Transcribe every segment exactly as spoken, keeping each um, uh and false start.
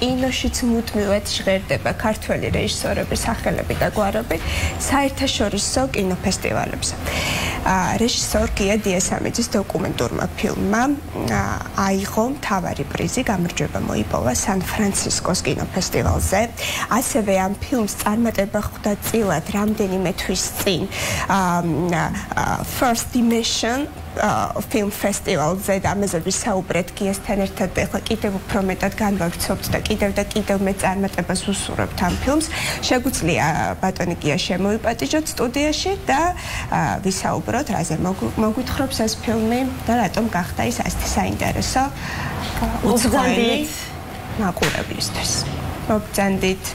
კინოშიც მუდმივად ჟღერდება ქართველი რეჟისორების სახელები და გვარები საერთაშორისო კინოფესტივალებზე. რეჟისორ დიასამიძის დოკუმენტურმა ფილმმა აიღო მთავარი პრიზი, გამარჯვება მოიპოვა სან-ფრანცისკოს კინოფესტივალზე. ასევე ამ ფილმს წარმატება ხვდა წილად რამდენიმე თვის წინ First Dimension film festivalზე და ამაზე ვისაუბრეთ გიასთან ერთად და ახლა კიდევ უფრო მეტად განვავრცობთ და კიდევ და კიდევ მეტ წარმატებას ვუსურვებთ ამ ფილმს. შეგვიძლია ბატონი გია შემოიპატიჟოთ სტუდიაში და ვისაუბროთ, რაზე მოგვითხრობს ეს ფილმი და რატომ გახდა ის ასეთი საინტერესო უცხოელი მაყურებლისთვის. მოგწანდით.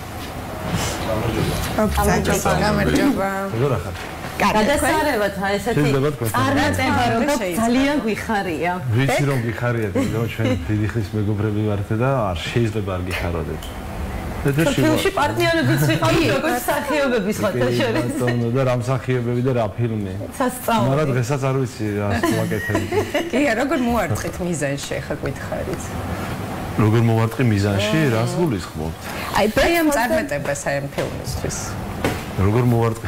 მოგწანდით. გამარჯობა. გადასარევად ესეთი წარმატება რომ ძალიან გვიხარია. ვიცი რომ გიხარია, რომ ჩვენ დიდი ხნის მეგობრები ვართ და არ შეიძლება არ გიხაროდეთ. ფილმში პარტნიორებიც ვიყავით როგორც მსახიობები სხვათა შორის. და რა მსახიობები და რა ფილმი. სასწაული. მაგრამ დღესაც არ ვიცი რა ვაკეთებ. კი, როგორ მოვარწყით მიზანში ახლა გითხარით. როგორ მოვარწყი მიზანში, რას გულისხმობთ? აი, ბაი ამ წარმატებას აი ამ ფილმისთვის. როგორ მოვარწყი?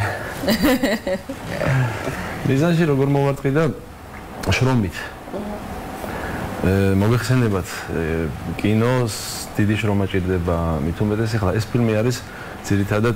მიზანში როგორ მოვარწყი და შრომით. მოგეხსენებათ, კინოს დიდი შრომა ჭირდება, მით უმეტეს ახლა ეს ფილმი არის ძირითადად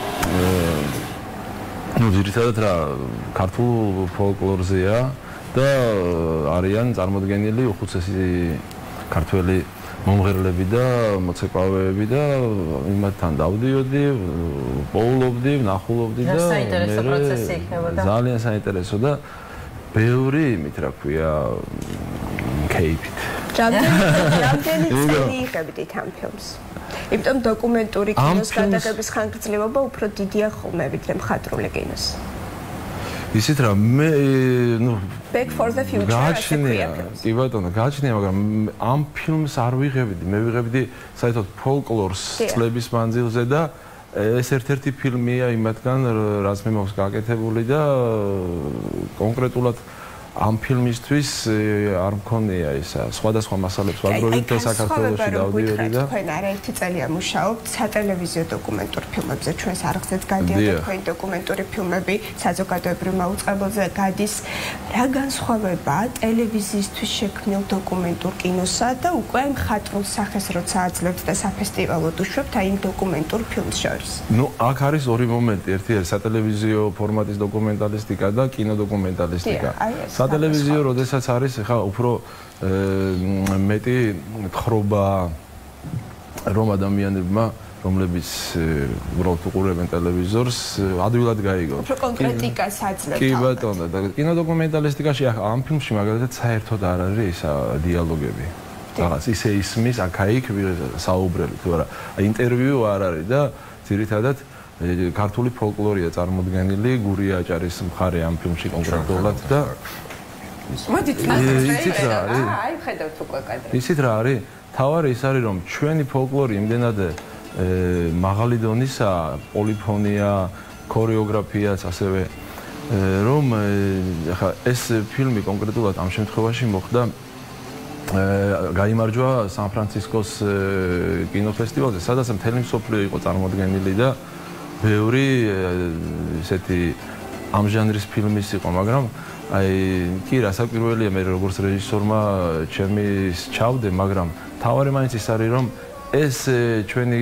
ну, ძირითადად რა ქართულ ფოლკლორზეა და არიან წარმოდგენილი უხუცესი ქართველი მომღერლები და მოცეკვავეები და იმათთან დავდიოდი, პოულობდი, ვნახულობდი და საინტერესო პროცესი იქნებოდა. ძალიან საინტერესო და ბევრი იმით რა ქვია კეიფით. რამდენი წელი იღებდით ამ ფილმს? იმიტომ დოკუმენტური კინოს გადაღების ხანგრძლივობა უფრო დიდია ხოლმე ვიდრე მხატვრული კინოს. ისეთ რა მე ну Back for the future. გააჩნია, კი ბატონო, გააჩნია, მაგრამ ამ ფილმს არ ვიღებდი, მე ვიღებდი საერთოდ ფოლკლორს წლების მანძილზე და ეს ერთ-ერთი ფილმია იმათგან, რაც მე მაქვს გაკეთებული და კონკრეტულად ამ ფილმისთვის არ მქონია ისა სხვადასხვა მასალებს ვაგროვებთ და საქართველოში დავდიოდი და თქვენ არაერთი წელია მუშაობთ სატელევიზიო დოკუმენტურ ფილმებზე, ჩვენს არხზეც გადიოდა თქვენი დოკუმენტური ფილმები საზოგადოებრივ მაუწყებელზე გადის. რა განსხვავება ტელევიზიისთვის შექმნილ დოკუმენტურ კინოსა და უკვე მხატვრულ სახეს როცა აძლევთ და საფესტივალოდ უშვებთ აი იმ დოკუმენტურ ფილმს შორის? ну აქ არის ორი მომენტი, ერთი არის სატელევიზიო ფორმატის დოკუმენტალისტიკა და კინოდოკუმენტალისტიკა. სატელევიზიო, როდესაც არის ხა უფრო მეტი თხრობა რომ ადამიანებმა, რომლებიც უბრალოდ უყურებენ ტელევიზორს, ადვილად გაიგონ. უფრო კონკრეტიკას აძლევთ. კი ბატონო, და კინოდოკუმენტალისტიკაში ამ ფილმში მაგალითად საერთოდ არ არის ისა დიალოგები. რაღაც ისე ისმის აქა-იქ საუბრელი, თუ არა, ინტერვიუ არ არის და ძირითადად ქართული ფოლკლორია წარმოდგენილი, გურია აჭარის მხარე ამ ფილმში კონკრეტულად და მოდით იცით რა არის? აი, ხედავთ უკვე კადრები. იცით რა არის? თავარი ის არის, რომ ჩვენი ფოლკლორი იმდენად მაღალი დონისაა, პოლიფონია, ქორეოგრაფიაც ასევე, რომ ახლა ეს ფილმი კონკრეტულად ამ შემთხვევაში მოხდა გაიმარჯვა სან-ფრანცისკოს კინოფესტივალზე, სადაც მთელი მსოფლიო იყო წარმოდგენილი და ბევრი ესეთი ამ ჟანრის ფილმის იყო, მაგრამ აი კი რასაკვირველია მე როგორც რეჟისორმა ჩემი ჩავდე, მაგრამ თავარი მაინც ის არის რომ ეს ჩვენი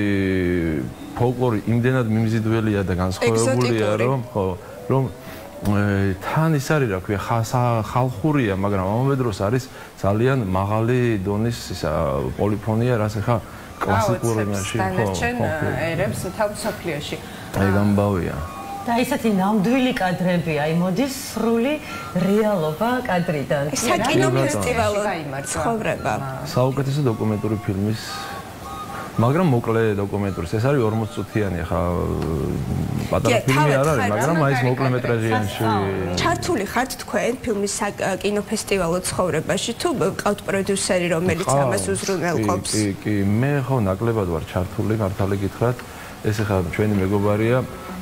ფოლკლორი იმდენად მიმზიდველია და განსხვავებულია რომ ხო რომ თან ის არის რა ქვია ხალხურია, მაგრამ ამავე დროს არის ძალიან მაღალი დონის ისა პოლიფონია, რაც ახლა კლასიკურ ენაში ხო ხო ერებს თავ მსოფლიოში. აი გამბავია. და ისეთი ნამდვილი კადრები, აი მოდის სრული რეალობა კადრიდან. საკინო ფესტივალო ცხოვრება. საუკეთესო დოკუმენტური ფილმის, მაგრამ მოკლე დოკუმენტური. ეს არის ორმოც წუთიანი, ხა პატარა ფილმი არ არის, მაგრამ აი ეს მოკლე მეტრაჟიანში. ჩართული ხართ თქვენ ფილმის კინოფესტივალო ცხოვრებაში თუ ყავთ პროდიუსერი, რომელიც ამას უზრუნველყოფს? კი, კი, მე ხო ნაკლებად ვარ ჩართული, მართალი გითხრათ. ეს ხა ჩვენი მეგობარია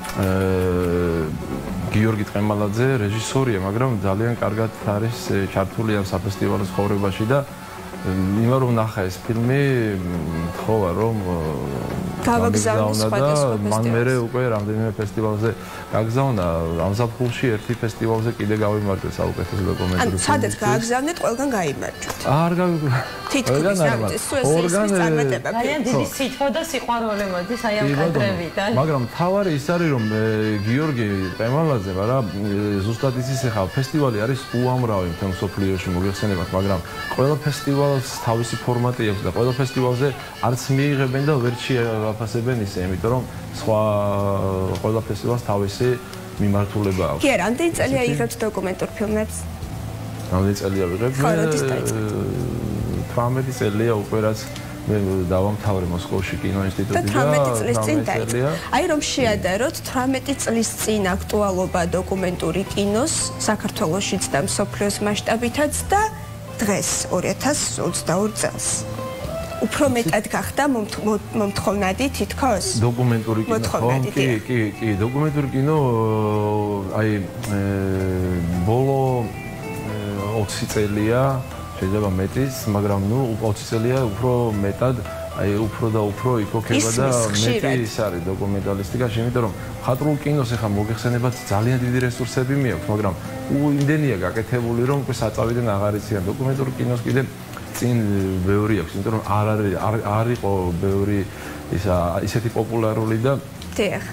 გიორგი ტყემალაძე, რეჟისორია, მაგრამ ძალიან კარგად არის ჩართული ამ საფესტივალო ცხოვრებაში და იმარ რომ ნახა ეს ფილმი თხოვა რომ გავაგზავნე სხვადასხვა მან მერე უკვე რამდენიმე ფესტივალზე გაგზავნა ამ ზაფხულში ერთი ფესტივალზე კიდე გავიმარჯვე საუკეთესო დოკუმენტური ფილმი. სადაც გააგზავნეთ ყველგან გაიმარჯვეთ. არ გავიგზავნა. თითქმის ეს წარმატება. ძალიან დიდი სიტყვა და სიყვარული მოდის აი ამ კადრებიდან. მაგრამ თავარი ის არის რომ გიორგი პემალაძე არა ზუსტად იცის ახლა ფესტივალი არის უამრავი მთელ მსოფლიოში მოგეხსენებათ, მაგრამ ყველა ფესტივალს თავისი ფორმატი აქვს და ყველა ფესტივალზე არც მიიღებენ და ვერ შეაფასებენ ისე, იმიტომ რომ სხვა ყველა ფესტივალს თავისი მიმართულება აქვს. კი, რამდენი წელია იღებთ დოკუმენტურ ფილმებს? რამდენი წელია ვიღებ? თვრამეტი წელია უკვე რაც მე დავამთავრე მოსკოვში კინოინსტიტუტი და თვრამეტი წლის წინ დაიწყო. აი რომ შეადაროთ თვრამეტი წლის წინ აქტუალობა დოკუმენტური კინოს საქართველოშიც და მსოფლიოს მასშტაბითაც და დღეს ორი ათას ოცდაორი წელს. უფრო მეტად გახდა მომთხოვნადი თითქოს დოკუმენტური კინო ხო? კი, კი, კი, დოკუმენტური კინო აი ბოლო ოცი წელია შეიძლება მეტიც, მაგრამ ნუ ოცი წელია უფრო მეტად აი უფრო და უფრო იქოქება და მეტი ის არის დოკუმენტალისტიკაში, იმიტომ რომ მხატვრულ კინოს ახლა მოგეხსენებათ ძალიან დიდი რესურსები მიაქვს, მაგრამ იმდენია გაკეთებული რომ უკვე საწავიდან აღარ იციან დოკუმენტურ კინოს კიდე წინ ბევრი აქვს, იმიტომ რომ არ არის არ იყო ბევრი ისა ისეთი პოპულარული და დიახ.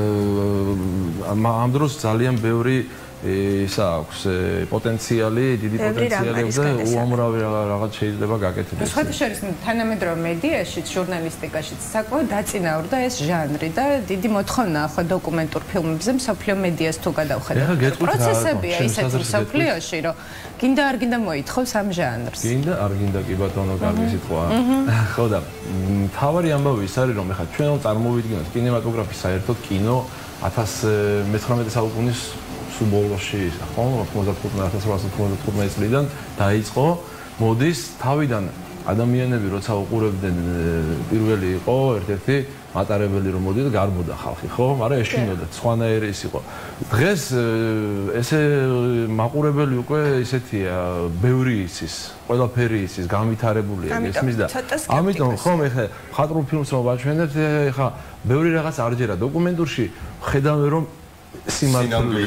ამ დროს ძალიან ბევრი ისა აქვს პოტენციალი, დიდი პოტენციალი აქვს და უამრავი რაღაც შეიძლება გაკეთდეს. საერთაშორისო თანამედროვე მედიაში, ჟურნალისტიკაში საკმაოდ დაწინაურდა ეს ჟანრი და დიდი მოთხოვნა ხო დოკუმენტურ ფილმებზე მსოფლიო მედიას თუ გადავხედავთ. პროცესებია ისეთ მსოფლიოში, რომ გინდა არ გინდა მოითხოვს ამ ჟანრს. გინდა არ გინდა კი ბატონო, კარგი სიტყვაა. ხო და თავარი ამბავი ის არის რომ ეხლა ჩვენ წარმოვიდგინოთ კინემატოგრაფი საერთოდ კინო ათას მეცხრამეტე საუკუნის სუბოლოში ხო ათას რვაასი ოცდათხუთმეტი წლიდან დაიწყო. მოდის თავიდან ადამიანები როცა უყურებდნენ პირველი იყო ერთ-ერთი მატარებელი რომ მოდიდა გარბოდა ხალხი ხო, მაგრამ ეშინოდა სხვანაირი ის იყო. დღეს ესე მაყურებელი უკვე ისეთია, ბევრი იცის, ყველაფერი იცის, განვითარებულია ისმის და ამიტომ ხომ ეხა მხატვრულ ფილმს რომ ვაჩვენებთ, ეხა ბევრი რაღაც არ ჯერა დოკუმენტურში ხედავენ რომ სიმართლეა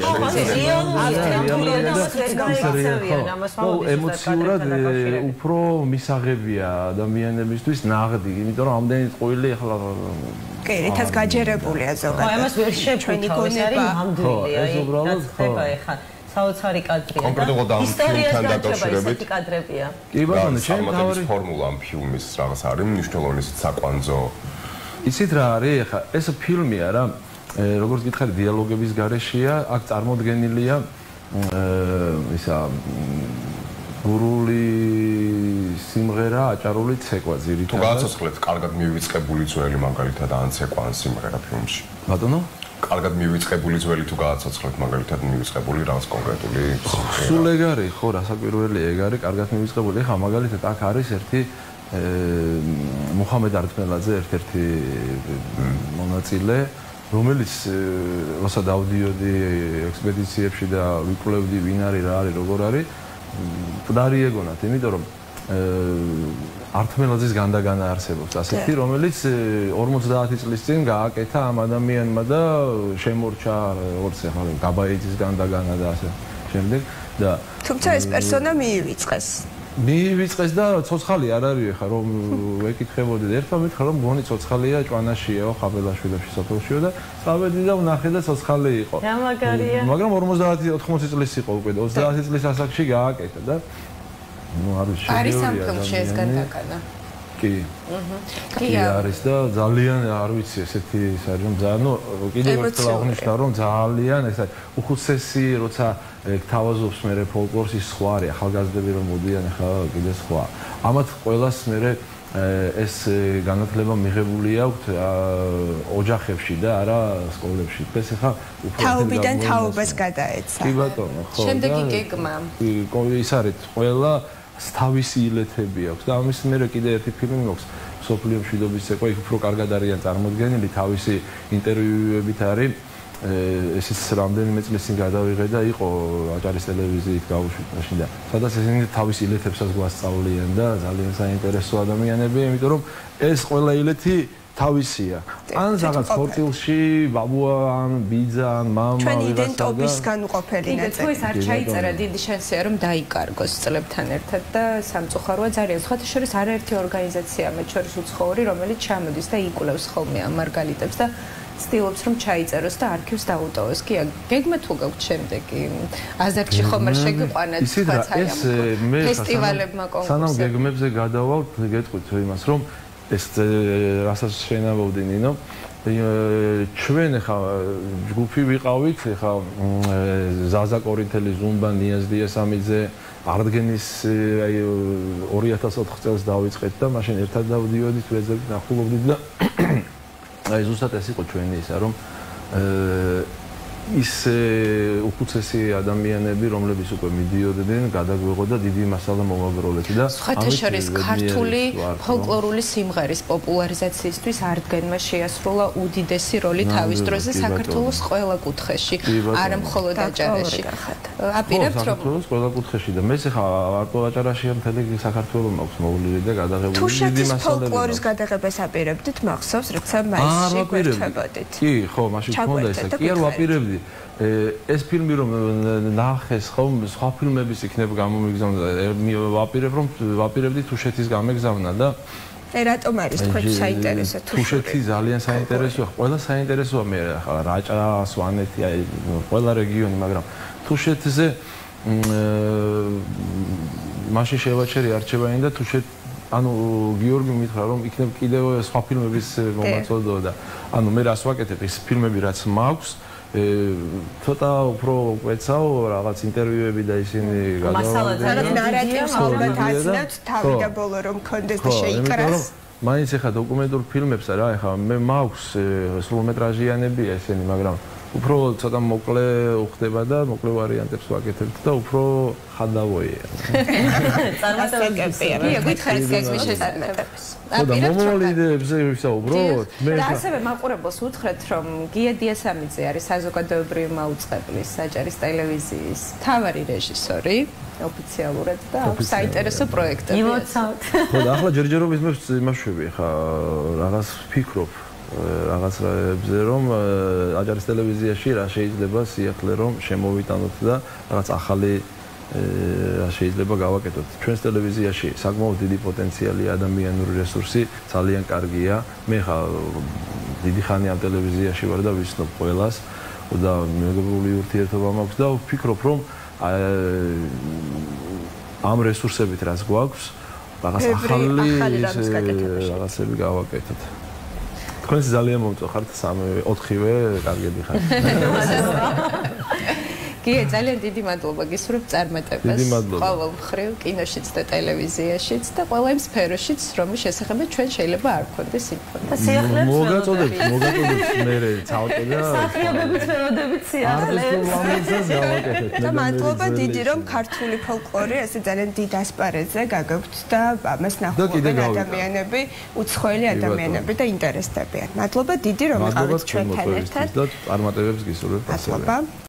ემოციურად უფრო მისაღებია ადამიანებისთვის ნაღდი, იმიტომ რომ ამდენი წყვილი ახლა კი, რითაც გაჯერებულია ზოგადად. ხო, ამას ვერ შევფიქროთ, ეს არის ნამდვილი, აი, დაწება ეხლა საოცარი კადრია. კონკრეტულად ამ ფილმთან დაკავშირებით კადრებია. კი ბატონო, ჩემ თავის ფორმულა ამ ფილმის რაღაც არის მნიშვნელოვანი საკვანძო. იცით რა არის ახლა ეს ფილმი არა როგორც გითხარი დიალოგების გარეშეა, აქ წარმოდგენილია ისა გურული სიმღერა, აჭარული ცეკვა ძირითადად. თუ გააცოცხლებთ, კარგად მივიწყებული ძველი მაგალითად ან ცეკვა ან სიმღერა ფილმში. ბატონო? კარგად მივიწყებული ძველი თუ გააცოცხლებთ, მაგალითად მივიწყებული რაღაც კონკრეტული სულ ეგ არის, ხო, რასაკვირველი ეგ არის, კარგად მივიწყებული. ეხლა მაგალითად აქ არის ერთი მუხამედ ართმელაძე, ერთ-ერთი მონაწილე, რომელიც როცა დავდიოდი ექსპედიციებში და ვიკვლევდი ვინ არის, რა არის, როგორ არის, მკვდარი ეგონათ, იმიტომ რომ ართმელაძის განდაგანა არსებობს ასეთი, რომელიც ორმოცდაათი წლის წინ გააკეთა ამ ადამიანმა და შემორჩა როგორც ახლა გაბაიძის განდაგანა და ასე შემდეგ და თუმცა ეს პერსონა მიივიწყეს. მიივიწყეს და ცოცხალი არ არის ახლა რომ ვეკითხებოდი და ერთმა მითხრა რომ გონი ცოცხალია ჭვანაშიაო ხაბელაშვილებში სოფელშიო და წავედი და ვნახე და ცოცხალი იყო. რა მაგარია. მაგრამ ორმოცდაათი ოთხმოცი წლის იყო უკვე და ოცდაათი წლის ასაკში გააკეთა და ну არის შეგვიძლია არის ამ ფილმში ეს განდაგანა. კი. კი არის და ძალიან არ ვიცი ესეთი ის არის რომ ძალიან ნუ კიდევ ერთხელ აღნიშნა რომ ძალიან ეს უხუცესი როცა თავაზობს მე ფოლკლორს ის სხვა არის ახალგაზრდები რომ მოდიან ახლა კიდე სხვა. ამათ ყველას მე ეს განათლება მიღებული აქვს ოჯახებში და არა სკოლებში. ეს ახლა უფრო თაობიდან თაობას გადაეცა. კი ბატონო, ხო. შემდეგი გეგმა. ის არის ყველა თავისი ილეთები აქვს და ამის მერე კიდე ერთი ფილმი მაქვს სოფლიო მშვიდობის ცეკვა, იქ უფრო კარგად არიან წარმოდგენილი თავისი ინტერვიუებით არის ესეც რამდენიმე წლის წინ გადავიღე და იყო აჭარის ტელევიზიით გაუშვით და სადაც ესენი თავის ილეთებსაც გვასწავლიან და ძალიან საინტერესო ადამიანებია, იმიტომ რომ ეს ყველა ილეთი თავისია. ან რაღაც ხორცილში, ბაბუა, ან ბიძა, ან მამა, ჩვენი იდენტობისგან უყოფელი ნაწილი. თუ ეს არ ჩაიწერა, დიდი შანსია რომ დაიკარგოს წლებთან ერთად და სამწუხაროა ძალიან. სხვათა შორის არაერთი ორგანიზაცია, მათ შორის უცხოური, რომელიც ჩამოდის და იკვლევს ხოლმე ამ მარგალიტებს და ცდილობს რომ ჩაიწეროს და არქივს დაუტოვოს. კი, გეგმა თუ გაქვთ შემდეგი აზერტში ხომ არ შეგიყვანათ თქვაც აი ამ ფესტივალებმა კონკურსებმა. სანამ გეგმებზე გადავალთ, გეტყვით იმას რომ ეს რასაც შენავდი ნინო ჩვენ ხა ჯგუფი ვიყავით ხა ზაზა კორინთელი ზუმბა ნიაზ დიასამიძე არდგენის აი ორი ათას ოთხ წელს დავიწყეთ და მაშინ ერთად დავდიოდით ვეძებთ ნახულობდით და აი ზუსტად ეს იყო ჩვენი ისა რომ ის უხუცესი ადამიანები რომლებიც უკვე მიდიოდნენ გადაგვეღოდა დიდი მასალა მომაგროვეთ და სხვათა შორის ქართული ფოლკლორული სიმღერის პოპულარიზაციისთვის არდგენმა შეასრულა უდიდესი როლი თავის დროზე საქართველოს ყველა კუთხეში არა მხოლოდ აჭარაში აპირებთ რომ საქართველოს ყველა კუთხეში და მე ხა არტო აჭარაშია მთელი საქართველო მაქვს მოვლილი და გადაღებული დიდი მასალები ფოლკლორის გადაღებას აპირებდით მახსოვს როცა მაისში გვერდებოდით კი ხო მაშინ თქონდა ესა კი არ ვაპირებდი ეს ფილმი რომ ნახეს ხომ სხვა ფილმების იქნებ გამომიგზავნა ვაპირებ რომ ვაპირებდი თუშეთის გამეგზავნა და ე რატომ არის თქვენ საინტერესო თუშეთი ძალიან საინტერესოა ყველა საინტერესოა მე ახლა რაჭა სვანეთი აი ყველა რეგიონი მაგრამ თუშეთზე მაშინ შევაჩერი არჩევანი და თუშეთ ანუ გიორგი მითხრა რომ იქნებ კიდევ სხვა ფილმების მომაწოდო და ანუ მე რას ვაკეთებ ეს ფილმები რაც მაქვს ცოტა უფრო ვეცავ რაღაც ინტერვიუები და ისინი გადავარდეთ ნარატივს ალბათ აცნებთ თავი და ბოლო რომ კონდეს და შეიკრას მაინც ეხა დოკუმენტურ ფილმებსა რა ეხა მე მაქვს სრულმეტრაჟიანებია ესენი მაგრამ უფრო ცოტა მოკლე უხდება და მოკლე ვარიანტებს ვაკეთებთ და უფრო ხანდავოია წარმატებებია კი გითხარით გეგმის შესაძლებლობას ხო და მომავალი იდეებზე ვისაუბროთ მე და ასევე მაყურებელს უთხრეთ რომ გია დიასამიძე არის საზოგადოებრივი მაუწყებლის აჭარის ტელევიზიის მთავარი რეჟისორი ოფიციალურად და აქვს საინტერესო პროექტები იმოცავთ ხო და ახლა ჯერჯერობით მე იმაშვები ხა რაღაც ვფიქრობ რაღაცებზე რომ აჭარის ტელევიზიაში რა შეიძლება სიახლე რომ შემოვიტანოთ და რაღაც ახალი რა შეიძლება გავაკეთოთ. ჩვენს ტელევიზიაში საკმაოდ დიდი პოტენციალი ადამიანური რესურსი ძალიან კარგია. მე ხა დიდი ხანი ამ ტელევიზიაში ვარ და ვიცნობ ყველას და მეგობრული ურთიერთობა მაქვს და ვფიქრობ რომ ამ რესურსებით რაც გვაქვს რაღაც ახალი რაღაცები გავაკეთოთ. თქვენს ძალიან მომწოხართ სამი ოთხივე კარგები ხართ. კი, ძალიან დიდი მადლობა გისურვებ წარმატებას. ყოველ მხრივ კინოშიც და ტელევიზიაშიც და ყველა იმ სფეროშიც, რომლის შესახებაც ჩვენ შეიძლება არ გვქონდეს ინფორმაცია. მოგაწოდებთ, მოგაწოდებთ მე ცალკე და სახიობებით მელოდებით სიახლეებს. და მადლობა დიდი რომ ქართული ფოლკლორი ესე ძალიან დიდ ასპარეზზე გაგაქვთ და ამას ნახულობენ ადამიანები, უცხოელი ადამიანები და ინტერესდებიან. მადლობა დიდი რომ იყავით ჩვენთან ერთად. და წარმატებებს გისურვებთ. მადლობა.